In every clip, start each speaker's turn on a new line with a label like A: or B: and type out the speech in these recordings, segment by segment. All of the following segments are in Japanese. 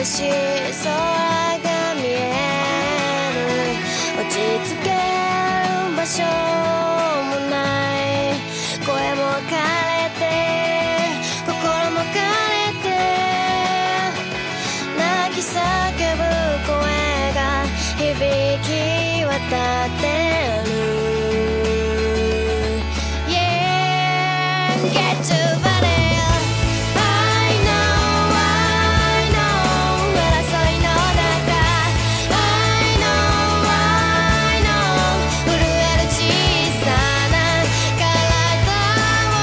A: しい空が見える。落ち着ける場所もない。声も枯れて心も枯れて、泣き叫ぶ声が響き渡ってる。 Yeah, get to valley. I know, I know. 争いの中 I know, I know. 震える小さな体を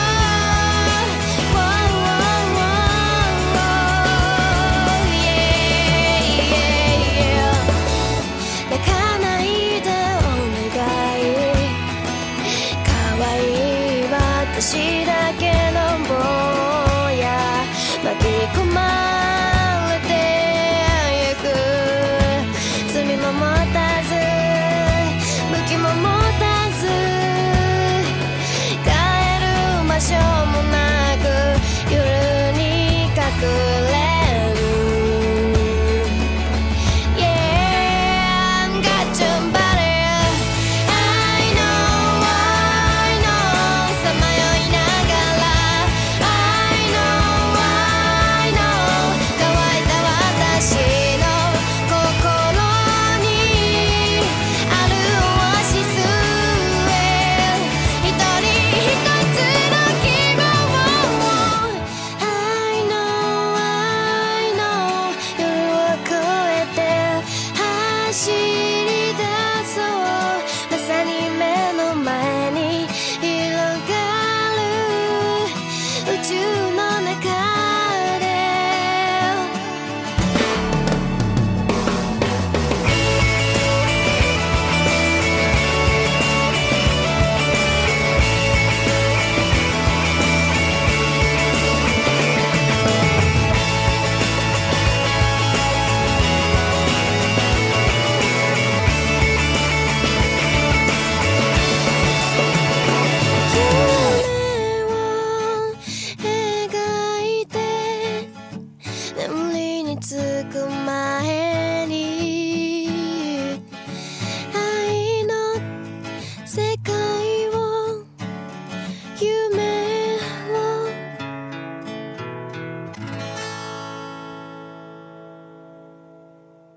A: Yeah, yeah, yeah. 泣かないでお願い。可愛い私だけ